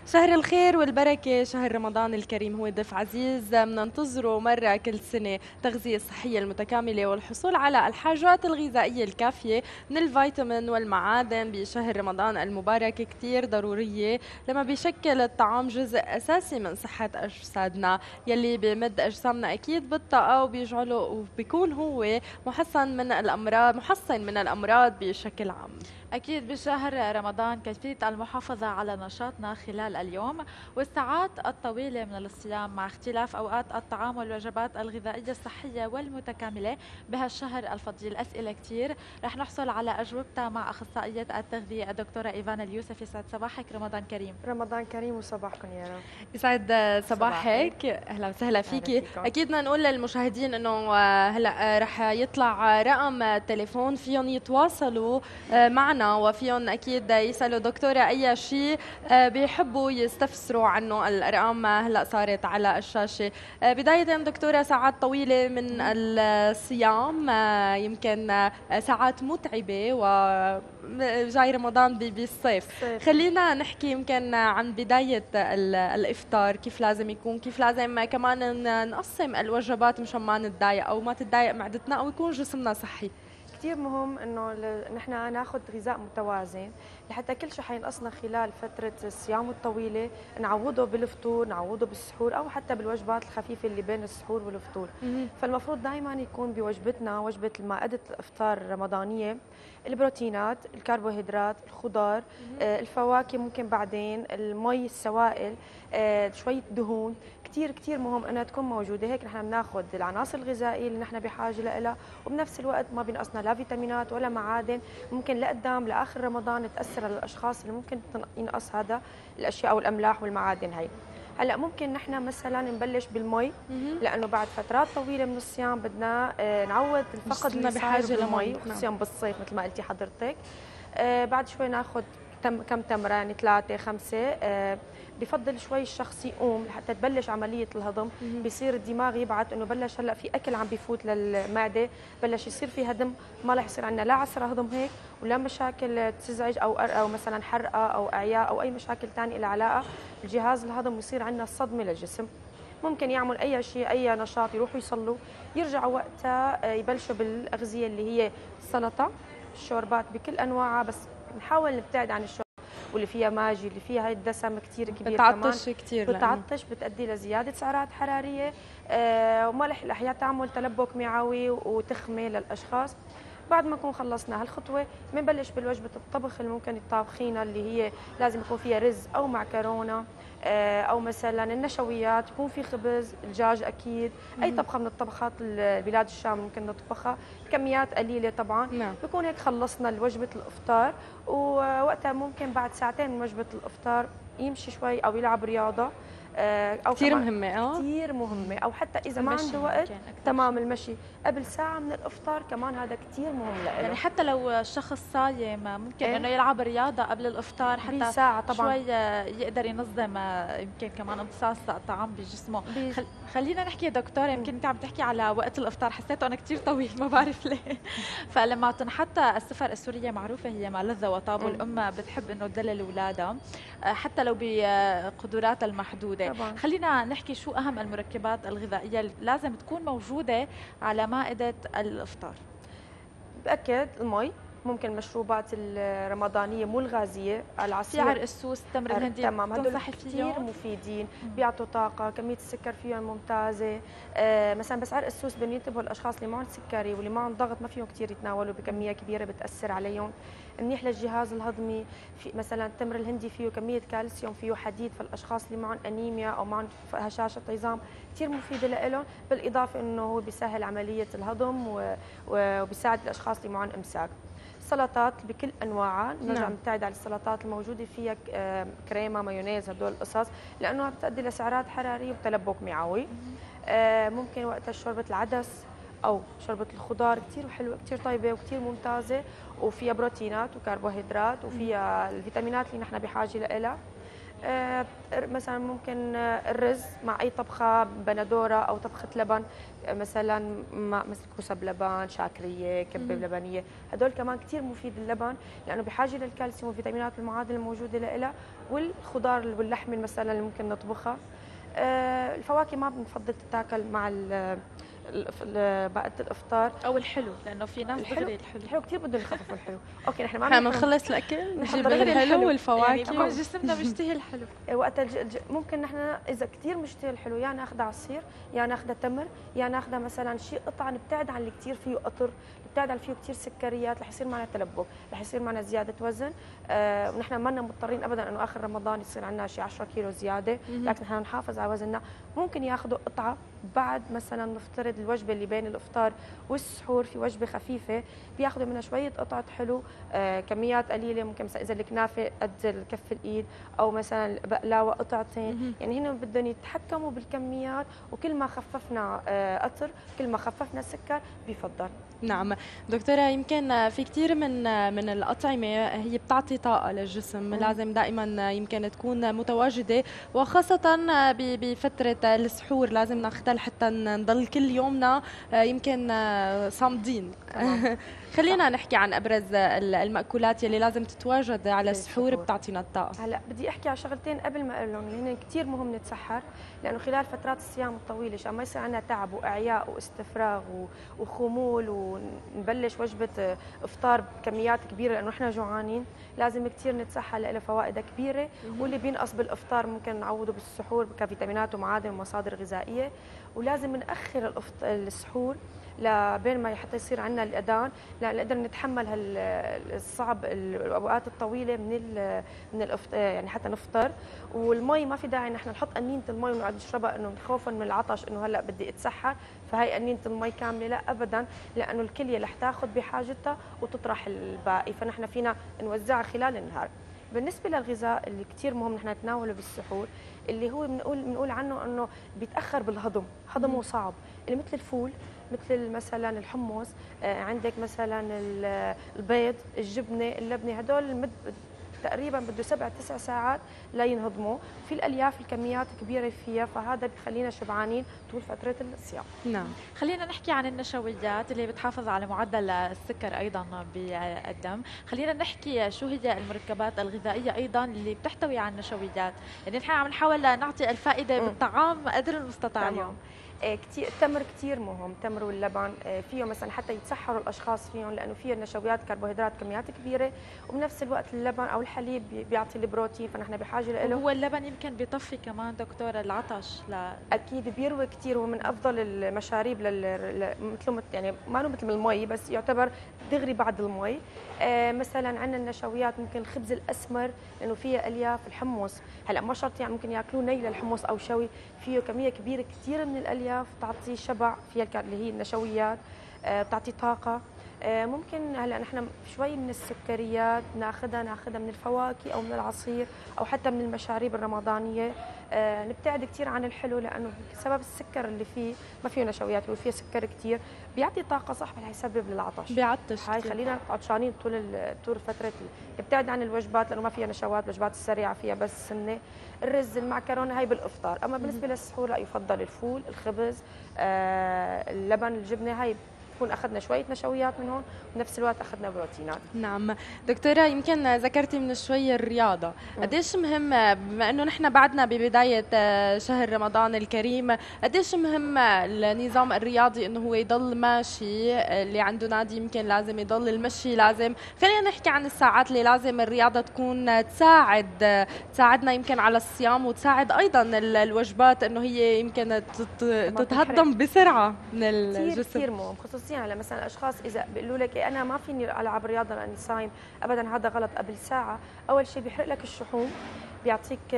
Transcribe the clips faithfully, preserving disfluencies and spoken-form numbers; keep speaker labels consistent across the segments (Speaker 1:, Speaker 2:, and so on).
Speaker 1: شهر الخير والبركة، شهر رمضان الكريم هو ضيف عزيز بننتظره مرة كل سنة. التغذية الصحية المتكاملة والحصول على الحاجات الغذائية الكافية من الفيتامين والمعادن بشهر رمضان المبارك كتير ضرورية، لما بيشكل الطعام جزء أساسي من صحة أجسادنا يلي بيمد أجسامنا أكيد بالطاقة وبيجعله وبيكون هو محسن من الأمراض محسن من الأمراض بشكل عام.
Speaker 2: أكيد بشهر رمضان كيفية المحافظة على نشاطنا خلال اليوم والساعات الطويلة من الصيام مع اختلاف أوقات الطعام والوجبات الغذائية الصحية والمتكاملة بهالشهر الفضيل. أسئلة كتير رح نحصل على أجوبتها مع أخصائية التغذية الدكتورة إيفان اليوسفي. يسعد صباحك، رمضان كريم.
Speaker 3: رمضان كريم وصباحكم يا رب.
Speaker 1: يسعد صباحك، اهلا وسهلا فيكي. اكيد بدنا نقول للمشاهدين انه هلا رح يطلع رقم تليفون فيهم يتواصلوا معنا وفيهم اكيد يسالوا دكتوره اي شيء بيحبوا يستفسروا عنه. الارقام هلا صارت على الشاشه. بدايه دكتوره، ساعات طويله من الصيام، يمكن ساعات متعبه وجاي رمضان بالصيف، خلينا نحكي يمكن عن بدايه الافطار، كيف لازم يكون، كيف لازم كمان نقسم الوجبات مشان ما نتضايق او ما تتضايق معدتنا او يكون جسمنا صحي.
Speaker 3: كثير مهم انه نحن ناخذ غذاء متوازن لحتى كل شيء حينقصنا خلال فتره الصيام الطويله نعوضه بالفطور، نعوضه بالسحور او حتى بالوجبات الخفيفه اللي بين السحور والفطور. فالمفروض دائما يكون بوجبتنا، وجبه مائده الافطار الرمضانيه، البروتينات، الكربوهيدرات، الخضار، آه، الفواكه، ممكن بعدين المي، السوائل، آه، شويه دهون. كثير كثير مهم انها تكون موجوده. هيك نحن بناخذ العناصر الغذائيه اللي نحن بحاجه لها، وبنفس الوقت ما بينقصنا لا فيتامينات ولا معادن ممكن لقدام لاخر رمضان تاثر على الاشخاص اللي ممكن ينقص هذا الاشياء او الاملاح والمعادن هي. هلا ممكن نحن مثلا نبلش بالمي، لانه بعد فترات طويله من الصيام بدنا آه، نعوض الفقد اللي بحاجه للمي، خصوصا بالصيف مثل ما قلتي حضرتك. آه، بعد شوي ناخذ تم كم تمره، يعني ثلاثه خمسه. آه، بفضل شوي الشخص يقوم لحتى تبلش عمليه الهضم، بيصير الدماغ يبعث انه بلش هلا في اكل عم بفوت للمعده، بلش يصير في هضم، ما رح يصير عندنا لا عسر هضم هيك ولا مشاكل تزعج او او مثلا حرقه او اعياء او اي مشاكل ثانيه لها علاقه بالجهاز الهضم، ويصير عندنا صدمه للجسم. ممكن يعمل اي شيء، اي نشاط، يروحوا يصلوا، يرجعوا وقتها يبلشوا بالاغذيه اللي هي السلطه، الشوربات بكل انواعها، بس نحاول نبتعد عن الشوربات واللي فيها ماجي، اللي فيها هاي الدسم كثير كبير،
Speaker 1: بتعطش كثير،
Speaker 3: بتعطش، بتؤدي لزياده سعرات حراريه، آه وما رح الاحياء تعمل تلبك معوي وتخمه للاشخاص. بعد ما نكون خلصنا هالخطوه بنبلش بالوجبه الطبخ اللي ممكن الطابخينها، اللي هي لازم يكون فيها رز او معكرونه، او مثلا النشويات، يكون في خبز، الدجاج اكيد، اي طبخه من الطبخات بلاد الشام ممكن نطبخها بكميات قليله طبعا.
Speaker 1: نعم.
Speaker 3: بكون هيك خلصنا وجبه الافطار، ووقتها ممكن بعد ساعتين من وجبه الافطار يمشي شوي او يلعب رياضه، او
Speaker 1: كثير مهمه. اه
Speaker 3: كثير مهمه، او حتى اذا ما عنده وقت تمام المشي قبل ساعه من الافطار كمان هذا كثير مهم له.
Speaker 2: يعني حتى لو الشخص صايم ممكن إيه؟ انه يلعب رياضه قبل الافطار حتى
Speaker 3: ساعة طبعا
Speaker 2: شوي يقدر ينظم يمكن كمان امتصاص الطعام بجسمه. خل... خلينا نحكي دكتور، يمكن انت عم تحكي على وقت الافطار، حسيته انا كثير طويل ما بعرف ليه. فلما تنحط السفر السوريه معروفه هي مع لذه وطاب، والام بتحب انه تدلل اولادها حتى لو بقدراتها المحدوده. طبعا. خلينا نحكي شو اهم المركبات الغذائيه اللي لازم تكون موجوده على مائده الافطار.
Speaker 3: باكد المي، ممكن المشروبات الرمضانيه مو الغازيه، العصير،
Speaker 2: في عرق السوس، التمر الهندي،
Speaker 3: تمام، هدول كثير مفيدين، بيعطوا طاقه، كميه السكر فيهم ممتازه. آه مثلا بس عرق السوس بدهم ينتبهوا الاشخاص اللي معهم سكري واللي معهم ضغط ما فيهم كثير يتناولوا بكميه كبيره بتاثر عليهم. منيح للجهاز الهضمي. في مثلا التمر الهندي فيه كميه كالسيوم، فيه حديد، فالاشخاص اللي معهم انيميا او معهم هشاشه عظام كثير مفيده لهم، بالاضافه انه هو بيسهل عمليه الهضم وبيساعد الاشخاص اللي معهم امساك. السلطات بكل انواعها، نرجع نبتعد عن السلطات الموجوده فيها كريمه، مايونيز، هدول القصص، لانه بتؤدي لسعرات حراريه وتلبك معوي. ممكن وقتها شوربه العدس او شوربه الخضار كثير حلوه، كثير طيبه وكثير ممتازه، وفيها بروتينات وكربوهيدرات وفيها الفيتامينات اللي نحن بحاجه لها. آه مثلا ممكن الرز مع اي طبخه بندوره او طبخه لبن، مثلا مع مثل كوسه بلبن، شاكريه، كبه بلبنيه، هدول كمان كثير مفيد اللبن لانه بحاجه للكالسيوم والفيتامينات والمعادن الموجوده لها، والخضار واللحمه مثلا اللي ممكن نطبخها. آه الفواكه ما بنفضل تتاكل مع بقت الافطار
Speaker 2: او الحلو، لانه في ناس
Speaker 3: الحلو
Speaker 2: دغري الحلو
Speaker 3: الحلو كثير بدهم يخففوا الحلو. اوكي نحن ما
Speaker 1: احنا بنخلص الاكل نجيب
Speaker 3: دغري
Speaker 1: الحلو
Speaker 3: الحلو.
Speaker 1: والفواكه
Speaker 2: يعني جسمنا بيشتهي الحلو.
Speaker 3: وقت الج... الج... ممكن نحن اذا كثير مشتهي الحلو يا ناخذ عصير، يا ناخذ تمر، يا ناخذ مثلا شيء قطعه نبتعد عن اللي كثير فيه قطر، نبتعد عن فيه كثير سكريات، رح يصير معنا تلبك، رح يصير معنا زياده وزن. آه ونحن ما مضطرين ابدا انه اخر رمضان يصير عندنا شيء عشرة كيلو زياده، لكن نحن نحافظ على وزننا. ممكن ياخذوا قطعه بعد مثلا نفترض الوجبه اللي بين الافطار والسحور، في وجبه خفيفه بياخذوا منها شويه قطعه حلو، آه كميات قليله، ممكن مثلا اذا الكنافه قد كف الايد او مثلا بقلاوه قطعتين، يعني هنا بدهم يتحكموا بالكميات، وكل ما خففنا آه قطر كل ما خففنا سكر بيفضل.
Speaker 1: نعم دكتورة، يمكن في كثير من من الأطعمة هي بتعطي طاقة للجسم، مم. لازم دائما يمكن تكون متواجدة، وخاصة بفترة السحور لازم ناخذها لحتى نضل كل يومنا يمكن صامدين. خلينا نحكي عن ابرز المأكولات يلي لازم تتواجد على السحور بتعطينا الطاقة.
Speaker 3: هلا بدي احكي على شغلتين قبل ما اقول لهم، هن كثير مهم نتسحر، لانه خلال فترات الصيام الطويله عشان ما يصير عندنا تعب واعياء واستفراغ وخمول ونبلش وجبه افطار بكميات كبيره لانه احنا جوعانين، لازم كثير نتسحر لها فوائد كبيره، واللي بينقص بالافطار ممكن نعوضه بالسحور كفيتامينات ومعادن ومصادر غذائيه، ولازم ناخر السحور لبين ما حتى يصير عندنا الاذان، لنقدر نتحمل هالصعب الاوقات الطويله من ال من الافطار، يعني حتى نفطر. والمي ما في داعي نحن نحط قنينه المي ونقعد نشربها انه خوفا من العطش انه هلا بدي اتسحر، فهي قنينه المي كامله، لا ابدا، لانه الكليه رح تاخذ بحاجتها وتطرح الباقي، فنحن فينا نوزعها خلال النهار. بالنسبه للغذاء اللي كثير مهم نحن نتناوله بالسحور، اللي هو بنقول بنقول عنه انه بيتاخر بالهضم، هضمه صعب، اللي مثل الفول، مثل مثلا الحمص، عندك مثلا البيض، الجبنه، اللبنه، هدول تقريبا بده سبع تسع ساعات لينهضموا، في الالياف الكميات كبيره فيها، فهذا بخلينا شبعانين طول فتره الصيام.
Speaker 2: نعم. خلينا نحكي عن النشويات اللي بتحافظ على معدل السكر ايضا بالدم، خلينا نحكي شو هي المركبات الغذائيه ايضا اللي بتحتوي على النشويات، يعني نحن عم نحاول نعطي الفائده م. بالطعام قدر المستطاع اليوم.
Speaker 3: كثير التمر كثير مهم، التمر واللبن فيه مثلا حتى يتسحروا الاشخاص فيهم، لانه فيه النشويات كربوهيدرات كميات كبيره، وبنفس الوقت اللبن او الحليب بيعطي البروتين، فنحن بحاجه له.
Speaker 2: هو اللبن يمكن بيطفي كمان دكتوره العطش. لا
Speaker 3: اكيد بيروي كثير، هو من افضل المشاريب لل مثله، يعني ما له مثل المي بس يعتبر دغري بعد المي. آه مثلا عندنا النشويات ممكن الخبز الاسمر لانه فيه الياف، الحمص هلا ما شرط يعني ممكن ياكلوه ني للحمص او شوي، فيه كميه كبيره كثير من الالياف بتعطي شبع، فيها اللي هي النشويات، آه بتعطي طاقه. آه ممكن هلا نحن شوي من السكريات ناخذها ناخذها من الفواكه او من العصير او حتى من المشاريب الرمضانيه. آه نبتعد كثير عن الحلو لانه بسبب السكر اللي فيه، ما فيه نشويات وفيه سكر كثير، بيعطي طاقه صح بس هيسبب للعطش،
Speaker 1: بيعطش،
Speaker 3: هاي خلينا عطشانين طول طول فتره. نبتعد عن الوجبات لانه ما فيها نشوات، الوجبات السريعه فيها بس سمنه، الرز، المعكرونه، هاي بالافطار. اما بالنسبه للسحور لا، يفضل الفول، الخبز، آه اللبن، الجبنه، هاي بكون اخذنا شويه نشويات من هون وبنفس الوقت اخذنا بروتينات.
Speaker 1: نعم دكتوره، يمكن ذكرتي من شوي الرياضه، قديش مهم بما انه نحن بعدنا ببدايه شهر رمضان الكريم، قديش مهم النظام الرياضي انه هو يضل ماشي، اللي عنده نادي يمكن لازم يضل المشي لازم. خلينا نحكي عن الساعات اللي لازم الرياضه تكون تساعد تساعدنا يمكن على الصيام، وتساعد ايضا الوجبات انه هي يمكن تتهضم بسرعه من الجسم.
Speaker 3: كثير مهم، خصوصا على مثلا الاشخاص اذا بيقولوا لك إيه انا ما فيني العب رياضه لاني صايم، ابدا هذا غلط. قبل ساعه اول شيء بيحرق لك الشحوم، بيعطيك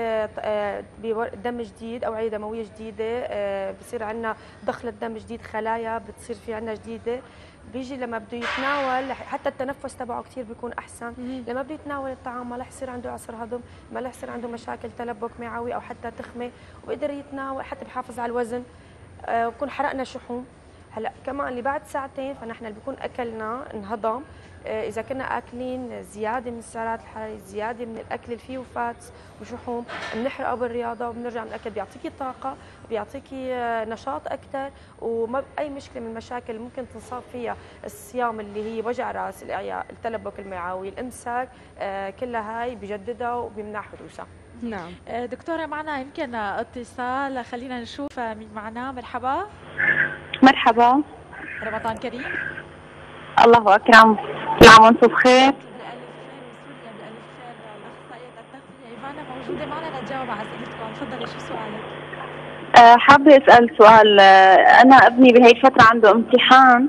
Speaker 3: دم جديد، اوعيه دمويه جديده، بصير عندنا دخل الدم جديد، خلايا بتصير في عندنا جديده. بيجي لما بده يتناول حتى التنفس تبعه كثير بيكون احسن، لما بده يتناول الطعام ما رح يصير عنده عسر هضم، ما رح يصير عنده مشاكل تلبك معوي او حتى تخمه، وبقدر يتناول حتى بحافظ على الوزن، وبكون حرقنا شحوم. هلا كمان اللي بعد ساعتين فنحن اللي بيكون اكلنا انهضم، اذا كنا اكلين زياده من السعرات الحراريه، زياده من الاكل اللي فيه فاتس وشحوم، بنحرقه بالرياضه وبنرجع من الاكل بيعطيكي طاقه، بيعطيكي نشاط اكثر، وما اي مشكله من المشاكل اللي ممكن تنصاب فيها الصيام اللي هي وجع راس، الاعياء، التلبك المعوي، الامساك، كلها هاي بجددها وبيمنع حدوثها.
Speaker 2: نعم. دكتورة معنا يمكن اتصال، خلينا نشوف مين معنا. مرحبا.
Speaker 4: مرحبا.
Speaker 2: رمضان كريم.
Speaker 4: الله أكرم، كل عام وانتم بخير.
Speaker 2: بألف خير وسوريا بألف خير. الأخصائية التغذية إيفانا موجودة معنا لتجاوب على أسئلتكم، تفضلي شو سؤالك؟
Speaker 4: أه حابة أسأل سؤال. أنا ابني بهي الفترة عنده امتحان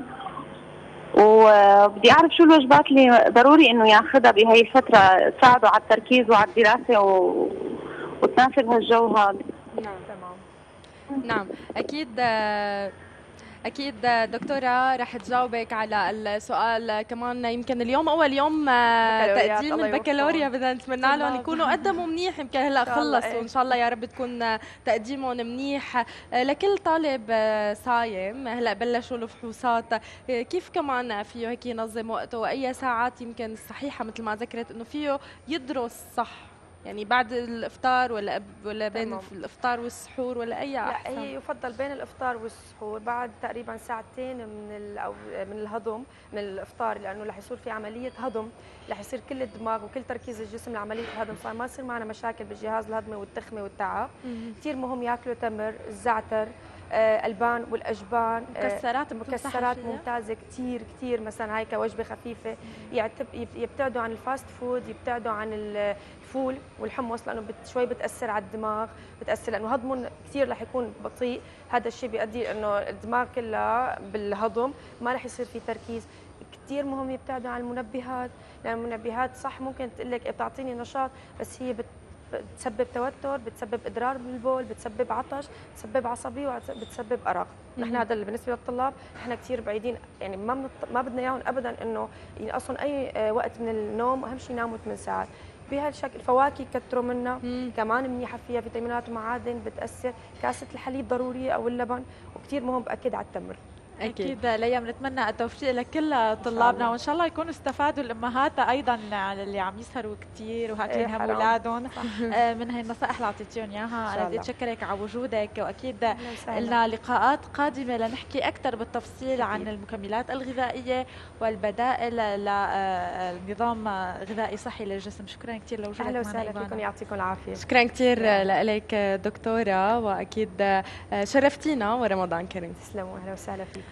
Speaker 4: وبدي أعرف شو الوجبات اللي ضروري إنه ياخذها بهي الفترة تساعده على التركيز وعلى الدراسة و... وتناسب هالجو هذا.
Speaker 1: نعم تمام. نعم أكيد أكيد دكتورة رح تجاوبك على السؤال. كمان يمكن اليوم أول يوم تقديم البكالوريا، بدنا نتمنى لهم يكونوا قدموا منيح، يمكن هلا خلصوا إن شاء الله يا رب تكون تقديمهم منيح. لكل طالب صايم هلا بلشوا الفحوصات، كيف كمان فيه هيك ينظم وقته، وأي ساعات يمكن الصحيحة مثل ما ذكرت إنه فيه يدرس صح، يعني بعد الافطار ولا ولا بين تمام. الافطار والسحور ولا اي احسن؟
Speaker 3: لا هي يفضل بين الافطار والسحور، بعد تقريبا ساعتين من او من الهضم من الافطار، لانه رح يصير في عمليه هضم، رح يصير كل الدماغ وكل تركيز الجسم لعمليه الهضم، صار ما يصير معنا مشاكل بالجهاز الهضمي والتخمه والتعب. كثير مهم ياكلوا تمر، الزعتر، آه، البان والاجبان،
Speaker 2: مكسرات
Speaker 3: مكسرات ممتازه كثير كثير، مثلا هاي كوجبه خفيفه. يبتعدوا عن الفاست فود، يبتعدوا عن الفول والحمص لانه شوي بتاثر على الدماغ، بتاثر لانه هضمهم كثير رح يكون بطيء، هذا الشيء بيؤدي انه الدماغ كلها بالهضم ما رح يصير في تركيز. كثير مهم يبتعدوا عن المنبهات، لان المنبهات صح ممكن تقول لك بتعطيني نشاط بس هي بت بتسبب توتر، بتسبب اضرار بالبول، بتسبب عطش، بتسبب عصبيه، وبتسبب ارق. نحن هذا اللي بالنسبه للطلاب نحن كثير بعيدين، يعني ما منط... ما بدنا اياهم ابدا انه ينقصون اي وقت من النوم، اهم شيء يناموا ثمان ساعات. بهالشكل الفواكه كتروا منها، مم. كمان منيحه فيها فيتامينات ومعادن بتاثر، كاسه الحليب ضروريه او اللبن، وكثير مهم باكد على التمر.
Speaker 2: أكيد, أكيد ليا بنتمنى التوفيق لكل طلابنا، وإن شاء الله يكونوا استفادوا الأمهات أيضا اللي عم يسهروا كثير وهاكلين هم أولادهم من هي النصائح اللي أعطيتيهم إياها. أنا بدي أتشكرك على وجودك، وأكيد لنا لقاءات قادمة لنحكي أكثر بالتفصيل عن المكملات الغذائية والبدائل لنظام غذائي صحي للجسم. شكرا كثير لوجودك معنا.
Speaker 3: أهلا وسهلا فيكم، يعطيكم العافية.
Speaker 1: شكرا كثير لك دكتورة، وأكيد شرفتينا، ورمضان كريم.
Speaker 3: تسلموا، أهلا وسهلا فيكم.